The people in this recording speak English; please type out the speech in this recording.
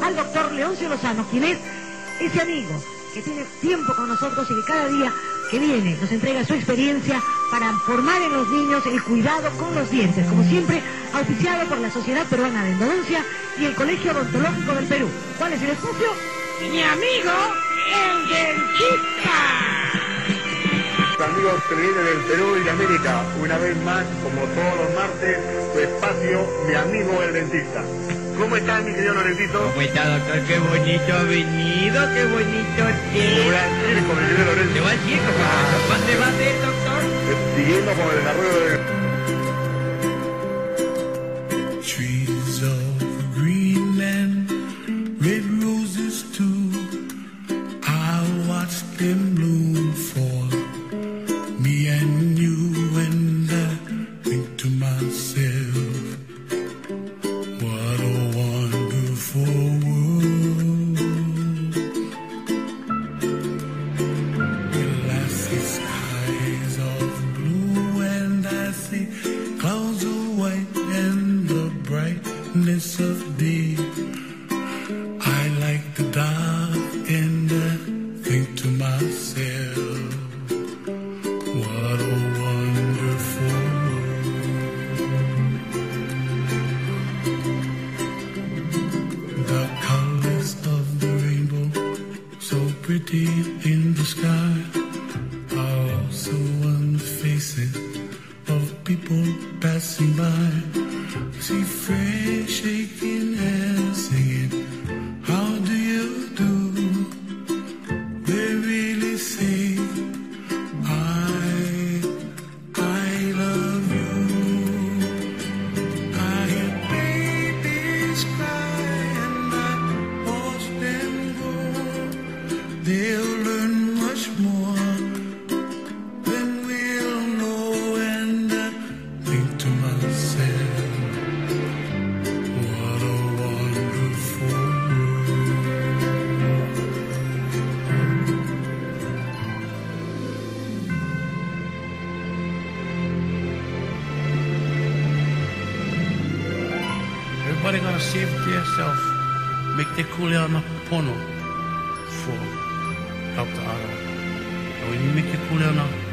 al doctor Leoncio Lozano, quien es ese amigo que tiene tiempo con nosotros y que cada día que viene nos entrega su experiencia para formar en los niños el cuidado con los dientes, como siempre auspiciado por la Sociedad Peruana de Endodoncia y el Colegio Odontológico del Perú. ¿Cuál es el espacio? Mi amigo, el dentista. Amigos televidentes del Perú y de América, una vez más, como todos los martes, su espacio, mi amigo el dentista. ¿Cómo está mi querido Lorencito? ¿Cómo está, doctor? Qué bonito ha venido, qué bonito Voy te... al circo, mi querido Lorenzo. ¿Te va al circo? ¿Dónde va a ser, doctor? Siguiendo con el desarrollo de... Trees of green and red roses too. I watched them bloom for me and you, and I think to myself, what a wonderful world. Well, I see skies of blue and I see clouds of white and the brightness of day. I like the dark and I think to myself, what a wonderful world. The colors of the rainbow, so pretty in the sky, are also on the faces of people passing by. See friends shaking hands, singing, how do you do? They really say, I love you. I hear babies cry and I watch them grow. They'll learn much more than we'll know, and I think to myself, what a wonderful world. Everybody gonna save to yourself. Make the Kuleana Pono for Dr. Otto. And when you make the Kuleana